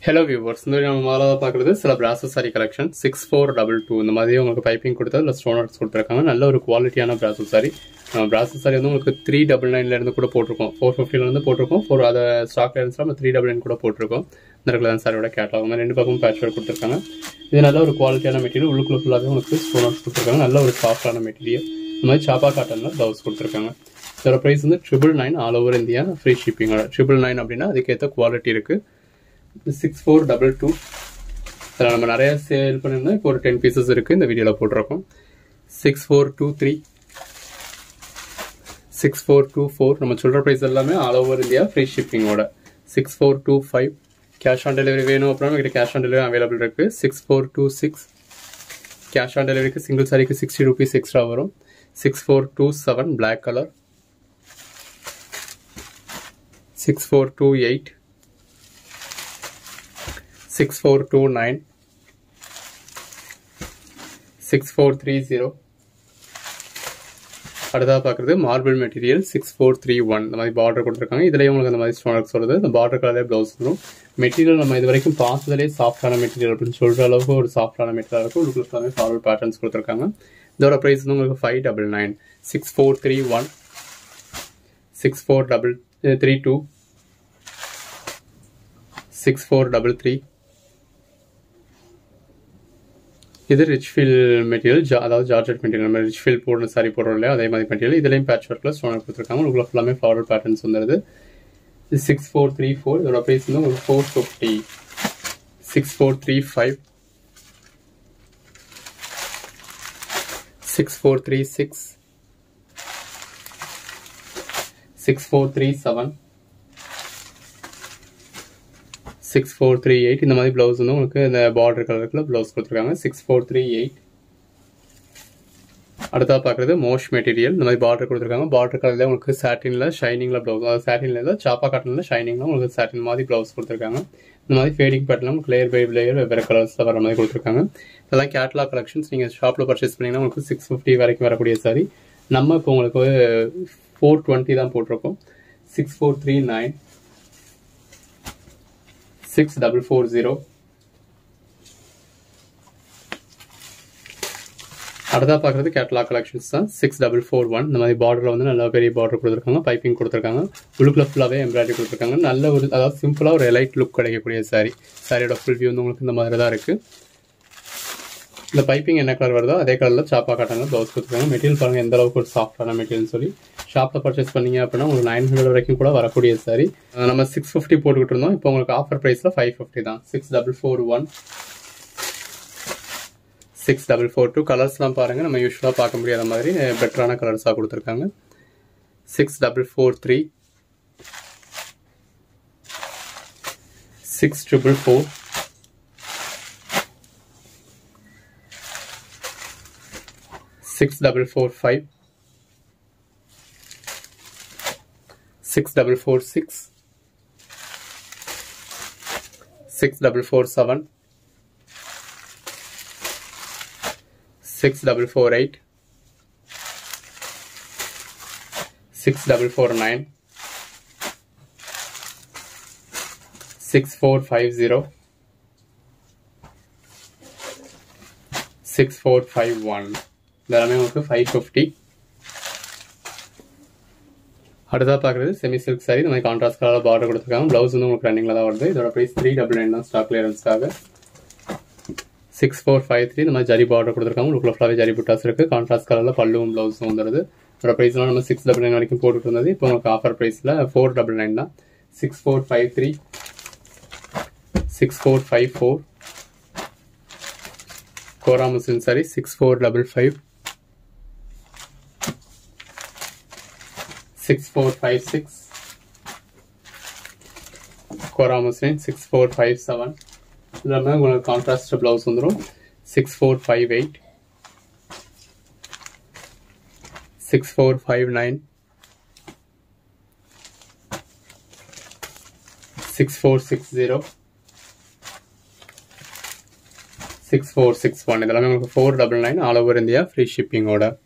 Hello viewers, இந்த நம்ம முதல்ல பார்க்குறது சில பிராசஸ் சாரி கலெக்ஷன் 6422 இந்த மாதிரி உங்களுக்கு பைப்பிங் கொடுத்தது இல்லை ஸ்டோன் ஒர்க்ஸ் கொடுத்துருக்காங்க. நல்ல ஒரு குவாலிட்டியான பிராசஸ் சாரி. பிராசஸ் சாரி வந்து உங்களுக்கு 399 கூட போட்டிருக்கோம், 450 போட்டிருக்கோம், அதை ஸ்டாக் இருந்துச்சுன்னா நம்ம 399 கூட போட்டிருக்கோம். இந்த இடத்துல தான் சாரியோட கேட்டலாக் மாதிரி ரெண்டு பக்கமும் பேட்ச் ஒர்க் கொடுத்துருக்காங்க. இது நல்ல ஒரு குவாலிட்டியான மெட்டீரியல், உள்ளுக்குள்ள ஃபுல்லாகவே உங்களுக்கு ஸ்டோன் ஒர்க்ஸ் கொடுத்துருக்காங்க. நல்ல ஒரு சாஃப்டான மெட்டீரியல். இந்த மாதிரி சாப்பா காட்டனில் ப்ளவுஸ் கொடுத்துருக்காங்க. இதோட ப்ரைஸ் வந்து 999 ஆல் ஓவர் இந்தியா, ஃப்ரீ ஷிப்பிங்கோட. 999 அப்படின்னா அதுக்கேற்ற குவாலிட்டி இருக்குது. 6422 அதில் நம்ம நிறைய சேல் பண்ணியிருந்தோம். இப்போ ஒரு 10 பீசஸ் இருக்குது, இந்த வீடியோவில் போட்டிருக்கோம். 6423 6424 நம்ம சொல்கிற ப்ரைஸ் எல்லாமே ஆல் ஓவர் இந்தியா, ஃப்ரீ ஷிப்பிங்கோட. 6425 கேஷ் ஆன் டெலிவரி வேணும் அப்படின்னா நம்மகிட்ட கேஷ் ஆன் டெலிவரி அவைலபிள் இருக்குது. 6426 கேஷ் ஆன் டெலிவரிக்கு சிங்கிள் சாரிக்கு 60 rupees எக்ஸ்ட்ரா வரும். 6427 பிளாக் கலர். 6428 6429 6430 அடுத்ததாக பார்க்குறது மார்பிள் மெட்டீரியல் 6431 இந்த மாதிரி பார்டர் கொடுத்துருக்காங்க. இதுலேயே உங்களுக்கு அந்த மாதிரி ஸ்டோன் ஒர்க்ஸ் வருது. இந்த பார்டர் கலரே ப்ளவுஸ் வரும். மெட்டீரியல் நம்ம இது வரைக்கும் பார்த்ததுலேயே சாஃப்டான மெட்டீரியல் அப்படின்னு சொல்கிற அளவுக்கு ஒரு சாஃப்டான மெட்டீரியல் இருக்கும். உங்களுக்கு ஃபார்வர்ட் பேட்டர்ன்ஸ் கொடுத்துருக்காங்க. இதோட ப்ரைஸ் வந்து உங்களுக்கு 599. 6431 6432 6433 இது ரிச் ஃபீல் மெட்டீரியல், அதாவது ஜார்ஜெட் மெட்டீரியல். நம்ம ரிச் ஃபீல் போடுற சாரி போடுறோம் இல்லையா, அதே மாதிரி மெட்டீரியல். இதுலேயும் பேட்ச் ஒர்க்கில் ஸ்டோன் கொடுத்துருக்காங்க. உங்களுக்கு ஃபுல்லாமே ஃபார்வர்ட் பேட்டர்ன்ஸ் வந்துடுது. 6434 இதோட ப்ரைஸ் வந்து உங்களுக்கு 450. 6435 6436 6437 6438 இந்த மாதிரி ப்ளவுஸ் வந்து உங்களுக்கு இந்த பார்டர் கலருக்குள்ள ப்ளவுஸ் கொடுத்துருக்காங்க. 6438 அடுத்தா பார்க்குறது மோஷ் மெட்டீரியல். இந்த மாதிரி பார்டர் கொடுத்துருக்காங்க. பார்டர் கலரில் உங்களுக்கு சாட்டினில் ஷைனிங்கில் ப்ளவுஸ், அதாவது சாட்டினில் இல்லை சாப்பா காட்டனில் ஷைனிங்கில் உங்களுக்கு சாட்டின் மாதிரி ப்ளவுஸ் கொடுத்துருக்காங்க. இந்த மாதிரி ஃபேடிங் பேட்டர்ல உங்களுக்கு லேயர் பை லேயர் வெவ்வேறு கலர்ஸில் வர மாதிரி கொடுத்துருக்காங்க. இதெல்லாம் கேட்லாக் கலெக்ஷன்ஸ். நீங்கள் ஷாப்பில் பர்ச்சேஸ் பண்ணிங்கன்னா உங்களுக்கு 650 வரைக்கும் வரக்கூடிய சாரி. நம்ம இப்போ உங்களுக்கு 420 தான் போட்டிருக்கோம். 6439 6440 அடுத்தா பார்க்குறது கேட்லாக் கலெக்ஷன்ஸ் தான். 6441 இந்த மாதிரி பார்டரில் வந்து நல்ல பெரிய பார்டர் கொடுத்துருக்காங்க, பைப்பிங் கொடுத்துருக்காங்க. உள்ளுக்குள்ள ஃபுல்லாகவே எம்ப்ராய்டரி கொடுத்துருக்காங்க. நல்ல ஒரு, அதாவது சிம்பிளாக ஒரு எலைட் லுக் கிடைக்கக்கூடிய சாரி. சாரியோட ஃபுல் வியூ வந்து உங்களுக்கு இந்த மாதிரி தான் இருக்குது. இந்த பைப்பிங் என்ன கலர் வருதோ அதே கலரில் சாப்பா காட்டாங்க ப்ளவுஸ் கொடுத்துருக்காங்க. மெட்டீரியல் பாருங்கள் எந்த அளவுக்கு ஒரு சாஃப்டான மெட்டீரியல் சொல்லி. ஷாப்பில் பர்ச்சேஸ் பண்ணீங்க அப்படின்னா உங்களுக்கு 900 வரைக்கும் கூட வரக்கூடிய சாரி. நம்ம 650 போட்டுக்கிட்டு இருந்தோம். இப்போ உங்களுக்கு ஆஃபர் ப்ரைஸில் 550 தான். 6441 6442 கலர்ஸ்லாம் பாருங்கள், நம்ம யூஸ்வலாக பார்க்க முடியாத மாதிரி பெட்டரான கலர்ஸாக கொடுத்துருக்காங்க. 6443 6444 6445 6446 6447 6448 6449 6450 6451 இதெல்லாமே உங்களுக்கு 550. அடுத்தா பார்க்குறது செமி சில்க் சாரி. இந்த மாதிரி கான்ட்ராஸ்ட் கலரில் பார்டர் கொடுத்துருக்காங்க. ப்ளவுஸ் வந்து உங்களுக்கு ரன்னிங்கில் தான் வருது. இதோட ப்ரைஸ் 399 தான் ஸ்டாக் கிளியரன்ஸ்க்காக. 6453 இந்த மாதிரி ஜரி பார்டர் கொடுத்துருக்காங்க. உங்களுக்கு ஃபுல்லாகவே ஜரி புட்டாஸ் இருக்குது. கான்ட்ராஸ்ட் கலரில் பல்லுவும் ப்ளவுஸும் வந்துடுது. இதோட ப்ரைஸ்லாம் நம்ம 699 வரைக்கும் போட்டுட்டு இருந்தது. இப்போ உங்களுக்கு ஆஃபர் ப்ரைஸில் 499 தான். 6453 6454 கோரா முஸ்லிம் சாரி 6455 6456 கோரா முஸ்லிம் 6457 இல்லாமல் உங்களுக்கு கான்ட்ராஸ்ட் ப்ளவுஸ் வந்துடும். 6458 6459 6460 6461 இதெல்லாமே உங்களுக்கு 499 ஆல் ஓவர் இந்தியா, ஃப்ரீ ஷிப்பிங்கோட.